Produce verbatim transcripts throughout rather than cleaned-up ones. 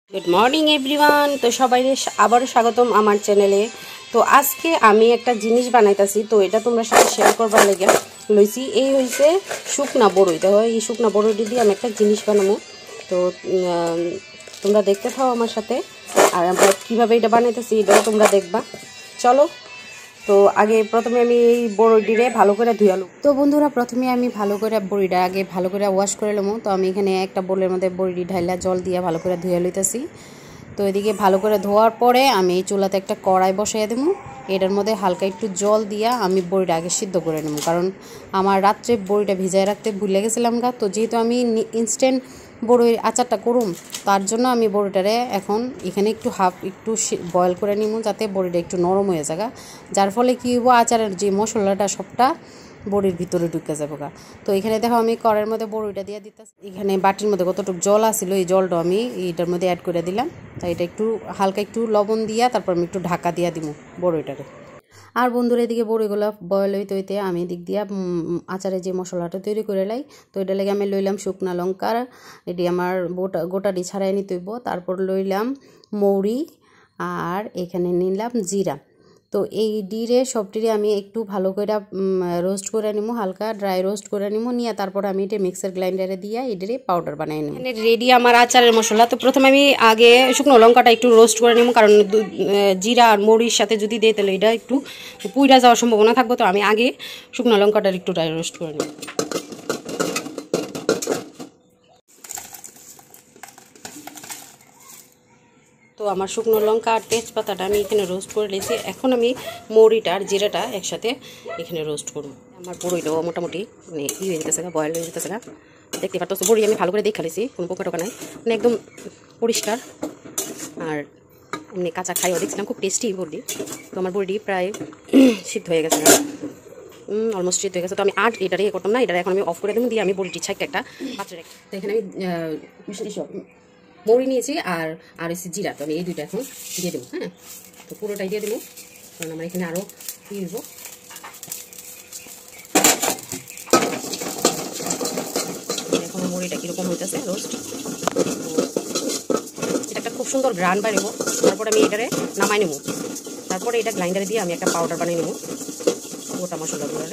Good morning everyone. तो सबाई आबारो स्वागतम आमार चैनेले। तो आज के आमी एक जिनिस बनाइताছি, तो এটা তোমরা সাথে শেয়ার করবার লাগে লইছি। এই হইছে শুকনা বড়ই। দেখো এই শুকনা বড়ইটি দিয়ে আমি একটা জিনিস বানাবো। তো তোমরা দেখতে থাও আমার সাথে, আর আমরা কিভাবে এটা বানাইতাছি এটাও তোমরা দেখবা। চলো। তো আগে প্রথমে আমি এই বড়িটিরে ভালো করে ধুয়ালো। তো বন্ধুরা প্রথমে আমি ভালো করে বড়িটা আগে ভালো করে ওয়াশ করে নেবো। তো আমি এখানে একটা বোলের মধ্যে বড়িটি ঢাইলা জল দিয়ে ভালো করে ধুয়ে লইতেছি। তো এদিকে ভালো করে ধোয়ার পরে আমি এই চুলাতে একটা কড়াই বসাইয়া দেবো। এটার মধ্যে হালকা একটু জল দিয়া আমি বড়িটা আগে সিদ্ধ করে নেবো, কারণ আমার রাত্রে বড়িটা ভিজায় রাখতে ভুলে গেছিলাম গা। তো যেহেতু আমি ইনস্ট্যান্ট বড়ির আচারটা করুম, তার জন্য আমি বড়িটারে এখন এখানে একটু হাফ একটু বয়েল করে নিব, যাতে বড়িটা একটু নরম হয়ে যায়, যার ফলে কী হইব আচারের যে মশলাটা সবটা বড়ির ভিতরে ঢুকে যাবো গা। তো এখানে দেখো আমি কড়াইয়ের মধ্যে বড়িটা দিয়ে দিতেছি। এখানে বাটির মধ্যে কতটুকু জল আসছিল এই জলটা আমি এইটার মধ্যে অ্যাড করে দিলাম। তাই এটা একটু হালকা একটু লবণ দিয়া তারপর আমি একটু ঢাকা দিয়া দিব বড়িটারে। আর বন্ধুরা এদিকে বড়িগুলো বয়েল হইতে হইতে আমি দিক দিয়া আচারে যে মশলাটা তৈরি করে লাই। তো এটা লেগে আমি লইলাম শুকনা লঙ্কার, এটি আমার গোটা গোটাটি ছাড়াই নিতে হইব। তারপর লইলাম মৌরি, আর এখানে নিলাম জিরা। তো এই ডিরে সবটিরে আমি একটু ভালো করে রোস্ট করে নিব, হালকা ড্রাই রোস্ট করে নিব, নিয়ে তারপর আমি এটা মিক্সার গ্রাইন্ডারে দিয়ে এটারে পাউডার বানিয়ে নিব। এখানে রেডি আমার আচারের মশলা। তো প্রথমে আমি আগে শুকনো লঙ্কাটা একটু রোস্ট করে নিব, কারণ জিরা আর মরির সাথে যদি দিই তাহলে এটা একটু পুইরা যাওয়ার সম্ভাবনা থাকবে। তো আমি আগে শুকনো লঙ্কাটা একটু ড্রাই রোস্ট করে নিব। তো আমার শুকনো লঙ্কা আর তেজপাতাটা আমি এখানে রোস্ট করে নিয়েছি। এখন আমি মৌরিটা আর জিরাটা একসাথে এখানে রোস্ট করব। আমার বড়িটাও মোটামুটি মানে ই হয়ে যেতেছে না, বয়েল হয়ে যেতেছে না। দেখতে পাচ্ছ বড়ি আমি ভালো করে দেখে ফেলেছি, কোনো পোকা টোকা নাই, মানে একদম পরিষ্কার। আর এমনি কাঁচা খাইও দেখছিলাম, খুব টেস্টি বড়ি। তো আমার বড়ি প্রায় সিদ্ধ হয়ে গেছে, অলমোস্ট সিদ্ধ হয়ে গেছে। তো আমি আর এটারে ইয়ে করতাম না, এটা এখন আমি অফ করে দেবো, দিয়ে আমি বড়িটি ছাইকে একটা পাত্রে রাখি। তো এখানে আমি মৌরি নিয়েছি আর আর এসে জিরা। তো আমি এই দুইটা এখন দিয়ে দেবো। হ্যাঁ, তো পুরোটাই দিয়ে দেবো, কারণ আমার এখানে আরও দিয়ে দেবো। এখন মৌরিটা কীরকম হইতেছে রোস্ট, এটা একটা খুব সুন্দর গ্রান বাইরে নেবো। তারপর আমি এটারে নামাই নেবো। তারপরে এটা গ্রাইন্ডারে দিয়ে আমি একটা পাউডার বানিয়ে নেবো গোটা মশলা গুঁড়ারে।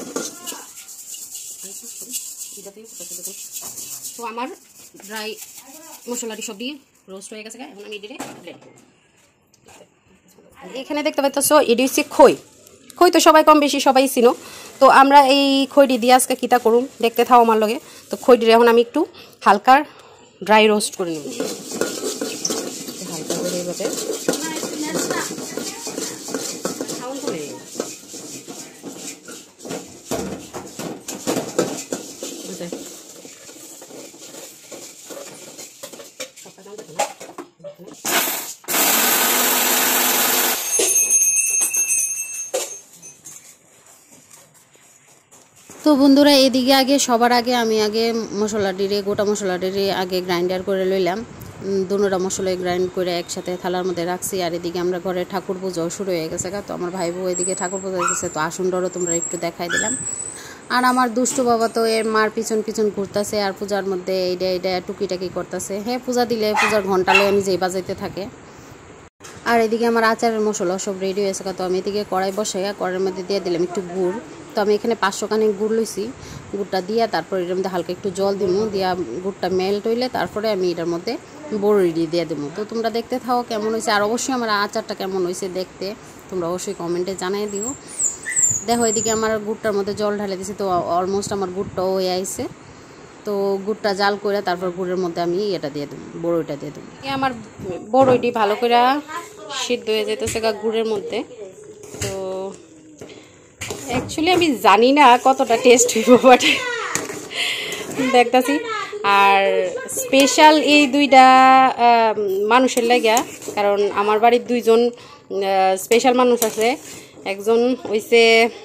তো আমার ড্রাই মশলাটি সব দিয়ে রোস্ট হয়ে গেছে। এখন আমি এটারে ব্লেন্ড করব। এখানে দেখতে পাচ্ছ এটি হচ্ছে খই। খই তো সবাই কম বেশি সবাই চিনো। তো আমরা এই খইটি দিয়ে আজকে কিতা করুম দেখতে থাও আমার লগে। তো খইটির এখন আমি একটু হালকা ড্রাই রোস্ট করে নেব, হালকা করে এইভাবে। তো বন্ধুরা এদিকে আগে সবার আগে আমি আগে মশলাটিরে গোটা মশলাটিরে আগে গ্রাইন্ডার করে লইলাম। দুটোটা মশলা গ্রাইন্ড করে একসাথে থালার মধ্যে রাখছি। আর এদিকে আমরা ঘরে ঠাকুর পুজোও শুরু হয়ে গেছে। তো আমার ভাই বউ এদিকে ঠাকুর পুজো হয়েছে, তো আসনটারও তোমরা একটু দেখাই দিলাম। আর আমার দুষ্টু বাবা তো এর মার পিছন পিছন ঘুরতেছে, আর পূজার মধ্যে এইটা এইটা টুকিটাকি করতেছে। হ্যাঁ, পূজা দিলে পূজার ঘন্টা লয়ে আমি যেই বাজাইতে থাকে। আর এদিকে আমার আচারের মশলা সব রেডি হয়েছে। তো আমি এদিকে কড়াই বসাই, কড়াইয়ের মধ্যে দিয়ে দিলাম একটু গুড়। তো আমি এখানে পাঁচশো খানি গুড় লইছি। গুড়টা দিয়ে তারপর এটার মধ্যে হালকা একটু জল দিব, দিয়া গুড়টা মেল্ট হইলে তারপরে আমি এটার মধ্যে বড়ি দিয়ে দেবো। তো তোমরা দেখতে থাও কেমন হয়েছে। আর অবশ্যই আমার আচারটা কেমন হয়েছে দেখতে তোমরা অবশ্যই কমেন্টে জানিয়ে দিও। দেখো এদিকে আমার গুড়টার মধ্যে জল ঢালে দিয়েছি। তো অলমোস্ট আমার গুড়টাও হয়ে আইছে। তো গুড়টা জাল করে তারপর গুড়ের মধ্যে আমি এটা দিয়ে দেবো, বড়ইটা দিয়ে দেবো। আমার বড়ইটি ভালো করে সিদ্ধ হয়ে যেতেছে গা গুড়ের মধ্যে। তো অ্যাকচুয়ালি আমি জানি না কতটা টেস্ট হইব, বাট দেখতেছি। আর স্পেশাল এই দুইটা মানুষের লাগিয়া, কারণ আমার বাড়ির দুইজন স্পেশাল মানুষ আছে। একজন হইছে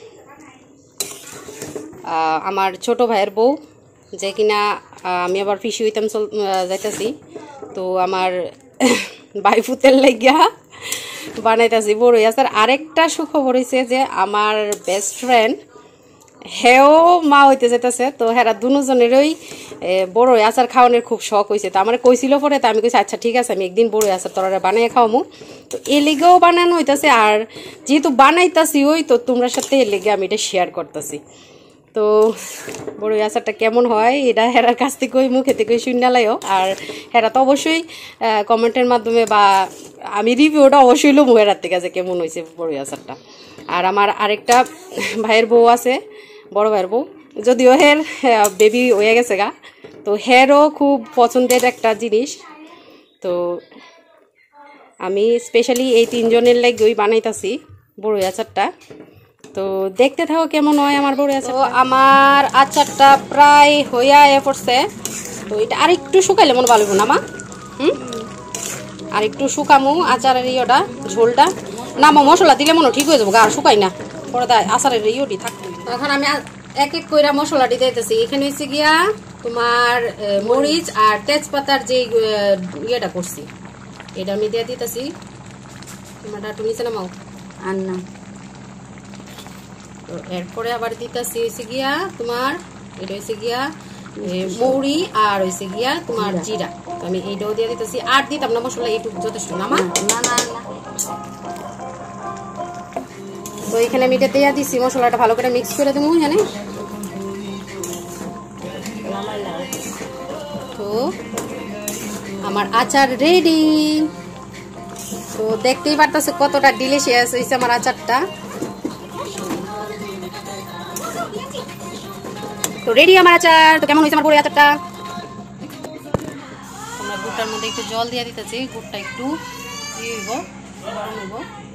আমার ছোট ভাইয়ের বউ, যে কিনা আমি আবার পিসি হইতাম চল যাইতেছি। তো আমার বাইফুতের লাগিয়া বানাইতেছি বড়ই আচার। আরেকটা সুখবর হয়েছে যে আমার বেস্ট ফ্রেন্ড হেও মা হইতে যেতেছে, তো হেরা দুজনেরই বড়ই আচার খাওয়ানোর খুব শখ হয়েছে। তো আমার কইছিল পরে, তো আমি কইছি আচ্ছা ঠিক আছে, আমি একদিন বড়ই আচার তোরা বানিয়ে খাওয়ামু। তো এ লেগেও বানানো হইতেছে, আর যেহেতু বানাইতাছি ওই তো তোমরা সাথে এ লেগে আমি এটা শেয়ার করতেছি। তো বড়ই আচারটা কেমন হয় এটা হেরার কাছ থেকে ওই মুখে থেকে শুনালাইও, আর হেরা তো অবশ্যই কমেন্টের মাধ্যমে বা আমি রিভিউটা অবশ্যই লোক হেরার থেকে যে কেমন হয়েছে বড়ই আচারটা। আর আমার আরেকটা ভাইয়ের বউ আছে, বড় ভাইয়ের বউ, যদিও হের বেবি হয়ে গেছে গা, তো হেরও খুব পছন্দের একটা জিনিস। তো আমি স্পেশালি এই তিনজনের লাগে ওই বানাইতাছি বড়ই আচারটা। তো দেখতে থাকো কেমন হয় আমার বড়ই আচার। তো আমার আচারটা প্রায় হইয়া এ পড়ছে, তো এটা আর একটু শুকাইলে মনে ভালো না মা? হুম, আর একটু শুকামু আচারের ইয়েটা, ঝোলটা না মা, মশলা দিলে মনে ঠিক হয়ে যাবো, আর শুকাই না পরে আচারের ইয়েটি থাকবে। এখন আমি এক এক কইরা মশলাটি দিতেছি। এখানে হচ্ছে গিয়া তোমার মরিচ আর তেজপাতার যে ইয়েটা করছি এটা আমি দিয়ে দিতেছি। তোমার একটু নিচে নামাও আর না। তো এরপরে আবার দিতেছি হয়েছে গিয়া তোমার এটা হয়েছে গিয়া মৌরি আর হয়েছে গিয়া তোমার জিরা। তো আমি এইটাও দিয়ে দিতেছি, আর দিতাম না মশলা, এইটুকু যথেষ্ট না মা? না না না। তো এখানে আমি এটা দিয়ে দিচ্ছি, মশলাটা ভালো করে মিক্স করে দেবো এখানে। তো আমার আচার রেডি। তো দেখতেই পারতেছে কতটা ডিলিশিয়াস হয়েছে আমার আচারটা। তো রেডি আমার আচার। তো কেমন হয়েছে আমার বড়ই আচারটা? আমরা গুড়টার মধ্যে একটু জল দিয়ে দিতেছি, গুড়টা একটু গরম হইব।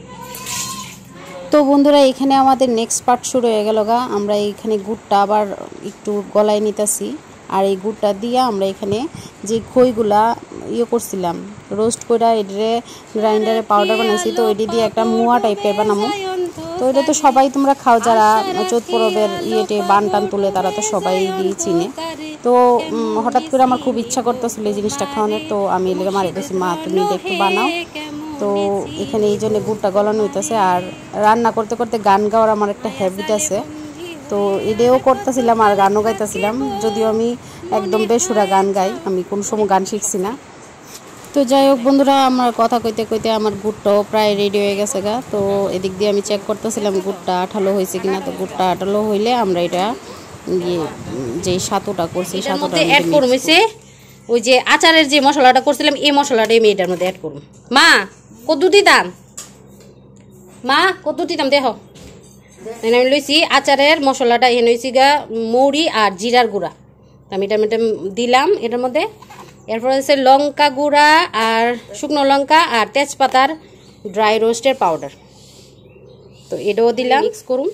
তো বন্ধুরা এখানে আমাদের নেক্সট পার্ট শুরু হয়ে গেল গা। আমরা এইখানে গুড়টা আবার একটু গলায় নিতেছি, আর এই গুড়টা দিয়ে আমরা এখানে যে খইগুলা ইয়ে করছিলাম রোস্ট করে এটারে গ্রাইন্ডারে পাউডার বানাইছি, তো এটি দিয়ে একটা মুয়া টাইপের বানাবো। তো এটা তো সবাই তোমরা খাও, যারা চৈত পরবের ইয়েটে বান টান তুলে তারা তো সবাই দিয়ে চিনে। তো হঠাৎ করে আমার খুব ইচ্ছা করতেছিল এই জিনিসটা খাওয়ানোর, তো আমি এলাকা মারি দিয়েছি মা তুমি এটা একটু বানাও। তো এখানে এই জন্য গুড়টা গলানো হইতেছে। আর রান্না করতে করতে গান গাওয়ার আমার একটা হ্যাবিট আছে, তো এটাও করতেছিলাম আর গানও গাইতেছিলাম। যদিও আমি একদম বেসুরা গান গাই, আমি কোনো সময় গান শিখছি না। তো যাই হোক বন্ধুরা, আমার কথা কইতে কইতে আমার গুড়টাও প্রায় রেডি হয়ে গেছে গা। তো এদিক দিয়ে আমি চেক করতেছিলাম গুড়টা আঠালো হয়েছে কিনা। তো গুড়টা আঠালো হইলে আমরা এটা ইয়ে যে সাতুটা করছি সাতুটা অ্যাড করব। হইছে ওই যে আচারের যে মশলাটা করছিলাম এই মশলাটা আমি এটার মধ্যে অ্যাড করব। মা কত দিতাম? মা কত দিতাম দেখো। আমি লইছি আচারের মশলাটা, এখানে হয়েছি গা মৌরি আর জিরার গুঁড়া, আমি এটার মধ্যে দিলাম এটার মধ্যে। এরপর হচ্ছে লঙ্কা গুঁড়া আর শুকনো লঙ্কা আর তেজপাতার ড্রাই রোস্টের পাউডার, তো এটাও দিলাম। মিক্স করুন।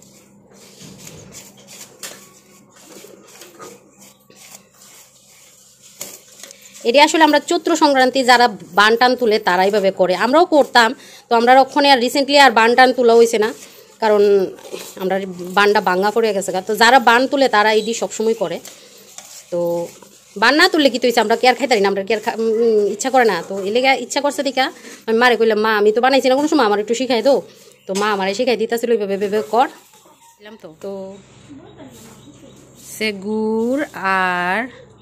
এটি আসলে আমরা চৈত্র সংক্রান্তি যারা বান টান তুলে তারা এইভাবে করে, আমরাও করতাম। তো আমরা ওখানে আর রিসেন্টলি আর বান টান তোলা হয়েছে না, কারণ আমরা বানটা ভাঙ্গা পড়ে গেছে। তো যারা বান তুলে তারা এটি সবসময় করে। তো বান না তুললে কি তো আমরা কি আর খাইতে পারি না, আমরা কি আর ইচ্ছা করে না। তো এলে ইচ্ছা করছে দিকা আমি মারে কইলাম মা আমি তো বানাইছি না কোনো সময়, আমার একটু শিখাই দো। তো মা আমারে শিখাই দিতেছিল ওইভাবে ভেবে কর দিলাম। তো তো সে গুড় আর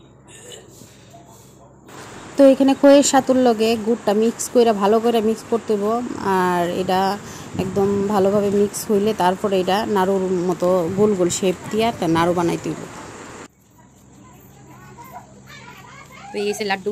তো এখানে খইয়ের সাতুর লগে গুড়টা মিক্স করে ভালো করে মিক্স করতে হইব। আর এটা একদম ভালোভাবে মিক্স হইলে তারপরে এটা নাড়ুর মতো গোল গোল শেপ দিয়ে একটা নাড়ু বানাইতে হইব। তো এই যে লাড্ডু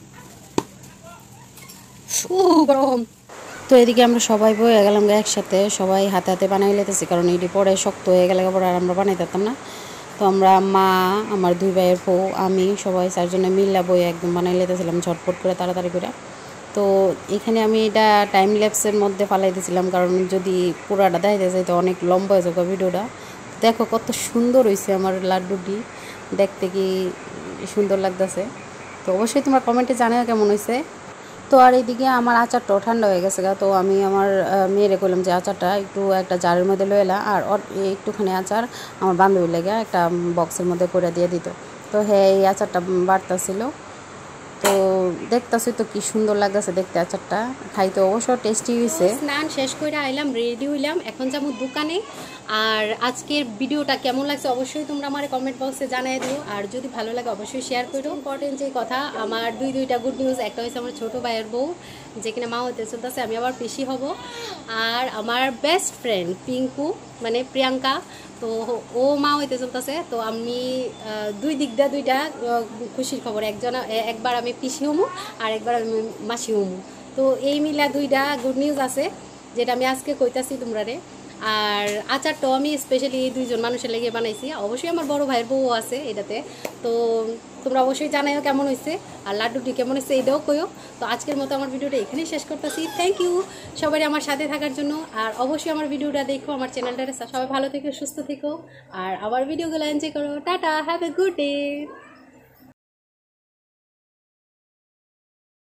গরম। তো এদিকে আমরা সবাই বয়ে গেলাম একসাথে, সবাই হাতে হাতে বানাই লেতেছি, কারণ এটি পরে শক্ত হয়ে গেলে পরে আর আমরা বানাই পারতাম না। তো আমরা মা, আমার দুই ভাইয়ের বউ, আমি সবাই চারজনে মিল্লা বই একদম বানাই লেতেছিলাম ঝটপট করে তাড়াতাড়ি করে। তো এখানে আমি এটা টাইম ল্যাপসের মধ্যে ফালাই দিয়েছিলাম, কারণ যদি পুরাটা দেখাইতে যাই তো অনেক লম্বা হয়ে যাবে ভিডিওটা। দেখো কত সুন্দর হয়েছে আমার লাড্ডুটি, দেখতে কি সুন্দর লাগতেছে। তো অবশ্যই তোমার কমেন্টে জানাও কেমন হয়েছে। তো আর এইদিকে আমার আচারটাও ঠান্ডা হয়ে গেছে গা। তো আমি আমার মেয়েরে কইলাম যে আচারটা একটু একটা জারের মধ্যে লয়ে এলা, আর একটুখানি আচার আমার বান্ধবী লেগে একটা বক্সের মধ্যে করে দিয়ে দিত। তো হ্যাঁ এই আচারটা বাড়তেছিল। তো দেখতেছি তো কি সুন্দর লাগতেছে দেখতে আচারটা, খাইতে অবশ্য টেস্টি হয়েছে। স্নান শেষ করে আইলাম, রেডি হইলাম, এখন যাবো দোকানে। আর আজকের ভিডিওটা কেমন লাগছে অবশ্যই তোমরা আমার কমেন্ট বক্সে জানিয়ে দিও, আর যদি ভালো লাগে অবশ্যই শেয়ার করো। ইম্পর্টেন্ট যে কথা, আমার দুই দুইটা গুড নিউজ, একটা হয়েছে আমার ছোটো ভাইয়ের বউ যে কিনা মা হতে চলতেছে, আমি আবার পিসি হব। আর আমার বেস্ট ফ্রেন্ড পিঙ্কু মানে প্রিয়াঙ্কা, তো ও মা হইতে চলতেছে। তো আমি দুই দিক দিয়ে দুইটা খুশির খবর, একজন একবার আমি পিসি হমু আর একবার আমি মাসি হমু। তো এই মিলা দুইটা গুড নিউজ আছে যেটা আমি আজকে কইতাছি তোমরা রে। আর আচারটাও আমি স্পেশালি এই দুইজন মানুষের লেগে বানাইছি, অবশ্যই আমার বড় ভাইয়ের বউ আছে এটাতে। তো তোমরা অবশ্যই জানাইও কেমন হয়েছে, আর লাড্ডুটি কেমন হয়েছে এটাও কইও। তো আজকের মতো আমার ভিডিওটা এখানেই শেষ করতেছি। থ্যাংক ইউ সবাই আমার সাথে থাকার জন্য, আর অবশ্যই আমার ভিডিওটা দেখো, আমার চ্যানেলটাতে সবাই ভালো থেকো সুস্থ থেকো, আর আমার ভিডিওগুলো এনজয় করো। Tata, have a good day.